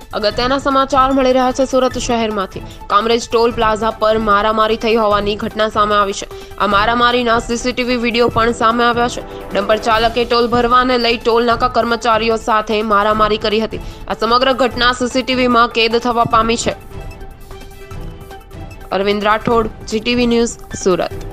અગત્યના સમાચાર મળી રહ્યા છે સુરત શહેરમાંથી। કામરેજ ટોલ પ્લાઝા પર મારામારી થઈ હોવાની ઘટના સામે આવી છે। આ મારામારીના સીસીટીવી વિડીયો પણ સામે આવ્યા છે। ડમ્પર ચાલકે ટોલ ભરવાને લઈ ટોલ નાકા કર્મચારીઓ સાથે મારામારી કરી હતી। આ સમગ્ર ઘટના સીસીટીવીમાં કેદ થવા પામી છે। Arvind Rathod, GTV news, Surat.